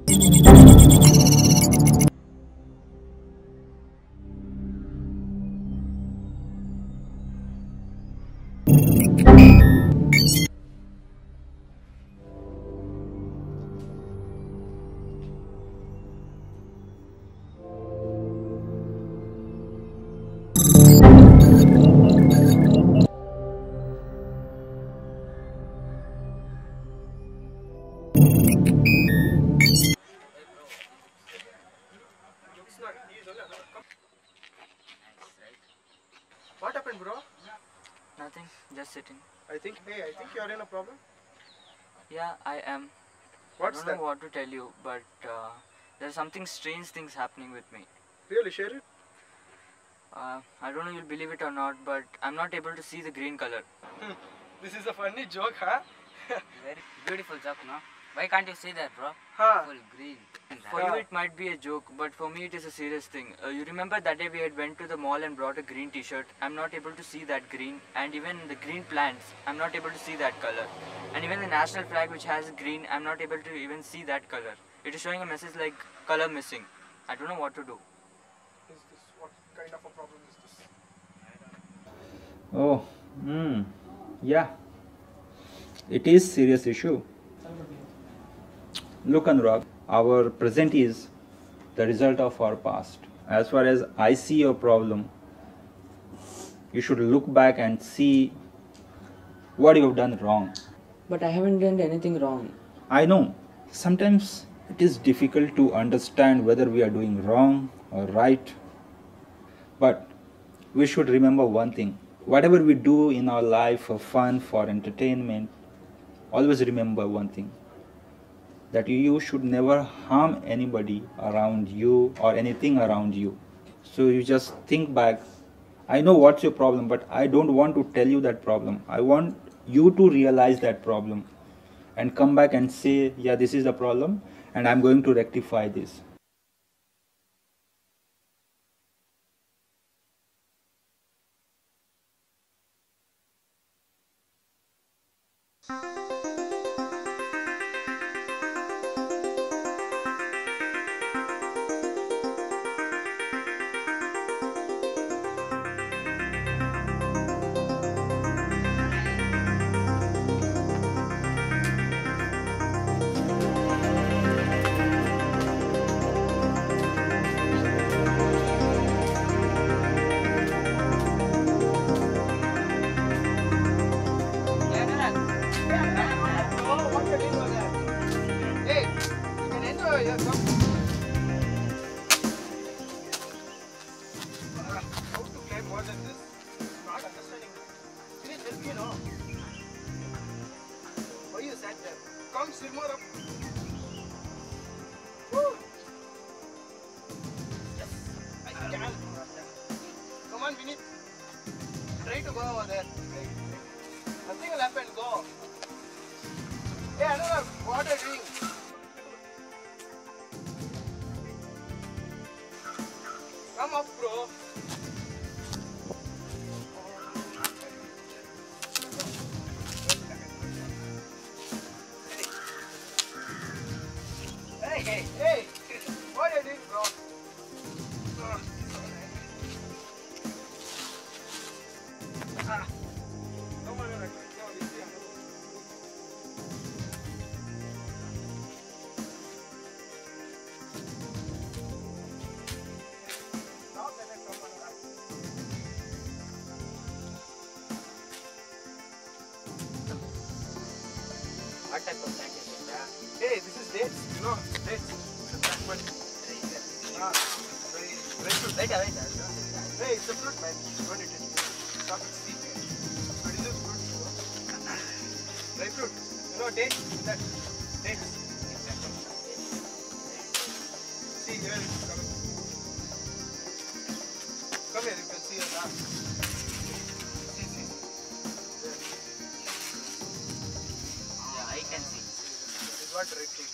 What happened, bro? Nothing, just sitting. I think you're in a problem. Yeah, I am. What's I don't that? know what to tell you, but there's something strange things happening with me. Really, share it. I don't know you'll believe it or not, but I'm not able to see the green color. This is a funny joke, huh? Very beautiful joke, no? Why can't you see that, bro? Huh? Full green. For you it might be a joke, but for me it is a serious thing. You remember that day we had went to the mall and brought a green t-shirt? I'm not able to see that green, and even the green plants, I'm not able to see that color. And even the national flag which has green, I'm not able to even see that color. It is showing a message like color missing. I don't know what to do. Is this what kind of a problem is this? Oh, yeah, it is serious issue. Look, Anurag, our present is the result of our past. As far as I see your problem, you should look back and see what you have done wrong. But I haven't done anything wrong. I know, sometimes it is difficult to understand whether we are doing wrong or right. But we should remember one thing. Whatever we do in our life for fun, for entertainment, always remember one thing. That you should never harm anybody around you or anything around you. So you just think back. I know what's your problem, but I don't want to tell you that problem. I want you to realize that problem and come back and say, yeah, this is the problem and I'm going to rectify this. Oh, what you're doing over there? Hey, you can enter yourself. How to climb more than this? Not understanding. Can you help me, no? Why you sat there? Come, swimmer up. Woo. Yes, I can. Come on, Vinit. Try to go over there. Nothing will happen. Go. Hey, Anurag, what are you doing? Come up, bro. Hey, what are you doing, bro? Come on, Anurag. What type of plant is it? Hey, this is dates. You know, dates. Very fruit. Wait. Hey, it's a fruit, man. Don't eat it. Stop it. See. What is this fruit? Dry fruit. You know, dates. That dates. See here, it's coming. Come here, you can see it. See. There. Yeah, I can see. This is what dry fruit.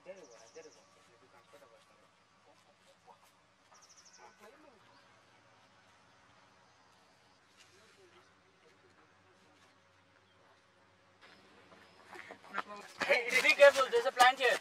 Hey, be careful, there's a plant here.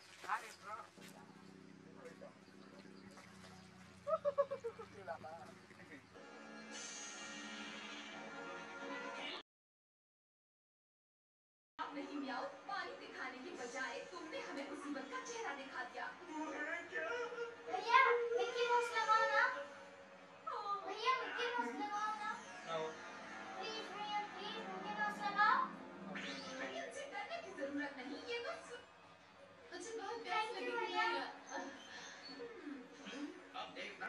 नहीं मियाओ, पानी दिखाने की बजाय तुमने हमें मुसीबत का चेहरा दिखा दिया। भैया मिक्की माउस लगाओ ना। भैया मिक्की माउस लगाओ ना। प्लीज भैया प्लीज मिक्की माउस लगाओ। इनसे डरने की जरूरत नहीं, ये तो मुझे बहुत प्यास लगी भैया। अब देखना।